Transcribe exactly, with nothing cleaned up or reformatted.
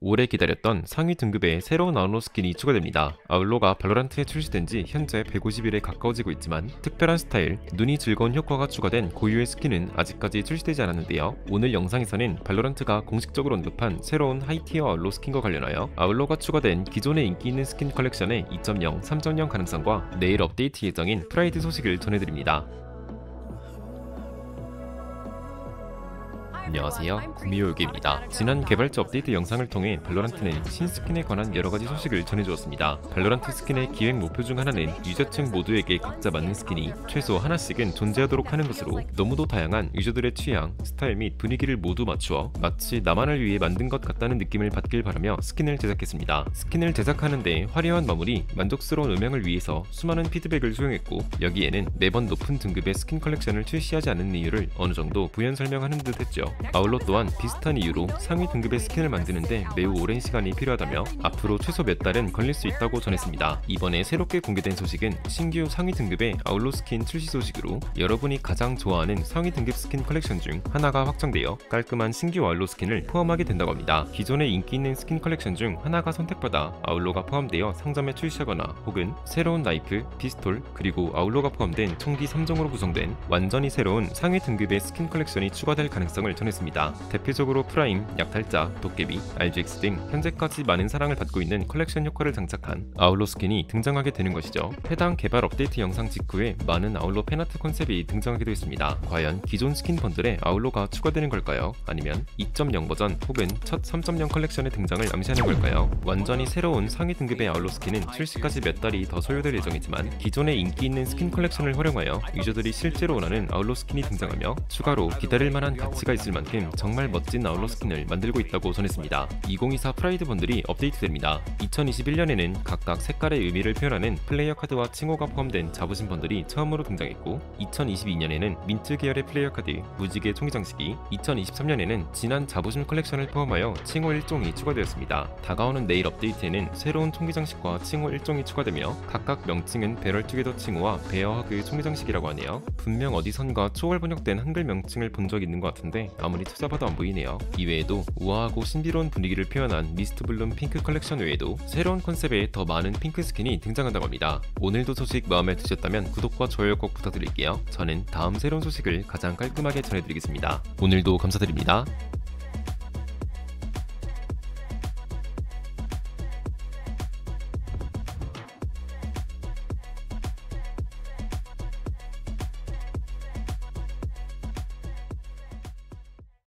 오래 기다렸던 상위 등급의 새로운 아울러 스킨이 추가됩니다. 아울러가 발로란트에 출시된 지 현재 백오십 일에 가까워지고 있지만 특별한 스타일, 눈이 즐거운 효과가 추가된 고유의 스킨은 아직까지 출시되지 않았는데요. 오늘 영상에서는 발로란트가 공식적으로 언급한 새로운 하이티어 아울러 스킨과 관련하여 아울러가 추가된 기존의 인기 있는 스킨 컬렉션의 이 점 영, 삼 점 영 가능성과 내일 업데이트 예정인 프라이드 소식을 전해드립니다. 안녕하세요, 구미호요기입니다. 지난 개발자 업데이트 영상을 통해 발로란트는 신스킨에 관한 여러가지 소식을 전해주었습니다. 발로란트 스킨의 기획 목표 중 하나는 유저층 모두에게 각자 맞는 스킨이 최소 하나씩은 존재하도록 하는 것으로 너무도 다양한 유저들의 취향, 스타일 및 분위기를 모두 맞추어 마치 나만을 위해 만든 것 같다는 느낌을 받길 바라며 스킨을 제작했습니다. 스킨을 제작하는데 화려한 마무리, 만족스러운 음향을 위해서 수많은 피드백을 수용했고, 여기에는 매번 높은 등급의 스킨 컬렉션을 출시하지 않는 이유를 어느 정도 부연 설명하는 듯 했죠. 아울러 또한 비슷한 이유로 상위 등급의 스킨을 만드는데 매우 오랜 시간이 필요하다며 앞으로 최소 몇 달은 걸릴 수 있다고 전했습니다. 이번에 새롭게 공개된 소식은 신규 상위 등급의 아울러 스킨 출시 소식으로 여러분이 가장 좋아하는 상위 등급 스킨 컬렉션 중 하나가 확정되어 깔끔한 신규 아울러 스킨을 포함하게 된다고 합니다. 기존의 인기 있는 스킨 컬렉션 중 하나가 선택받아 아울러가 포함되어 상점에 출시하거나 혹은 새로운 나이프, 피스톨, 그리고 아울러가 포함된 총기 삼 종으로 구성된 완전히 새로운 상위 등급의 스킨 컬렉션이 추가될 가능성을 전했습니다. 대표적으로 프라임, 약탈자, 도깨비, 알지엑스 등 현재까지 많은 사랑을 받고 있는 컬렉션 효과를 장착한 아울러 스킨이 등장하게 되는 것이죠. 해당 개발 업데이트 영상 직후에 많은 아울러 팬아트 컨셉이 등장하기도 했습니다. 과연 기존 스킨 번들에 아울러가 추가되는 걸까요? 아니면 이 점 영 버전 혹은 첫 삼 점 영 컬렉션의 등장을 암시하는 걸까요? 완전히 새로운 상위 등급의 아울러 스킨은 출시까지 몇 달이 더 소요될 예정이지만 기존의 인기 있는 스킨 컬렉션을 활용하여 유저들이 실제로 원하는 아울러 스킨이 등장하며 추가로 기다릴 만한 가치가 있을 만큼 정말 멋진 아울러 스킨을 만들고 있다고 전했습니다. 이천이십사 프라이드 번들이 업데이트됩니다. 이천이십일 년에는 각각 색깔의 의미를 표현하는 플레이어 카드와 칭호가 포함된 자부심 번들이 처음으로 등장했고, 이천이십이 년에는 민트 계열의 플레이어 카드, 무지개 총기 장식이, 이천이십삼 년에는 진한 자부심 컬렉션을 포함하여 칭호 일 종이 추가되었습니다. 다가오는 내일 업데이트에는 새로운 총기 장식과 칭호 일 종이 추가되며 각각 명칭은 배럴 투게더 칭호와 베어 허그 총기 장식이라고 하네요. 분명 어디선가 초월 번역된 한글 명칭을 본 적 있는 것 같은데 아무리 찾아봐도 안 보이네요. 이외에도 우아하고 신비로운 분위기를 표현한 미스트 블룸 핑크 컬렉션 외에도 새로운 컨셉의 더 많은 핑크 스킨이 등장한다고 합니다. 오늘도 소식 마음에 드셨다면 구독과 좋아요 꼭 부탁드릴게요. 저는 다음 새로운 소식을 가장 깔끔하게 전해드리겠습니다. 오늘도 감사드립니다.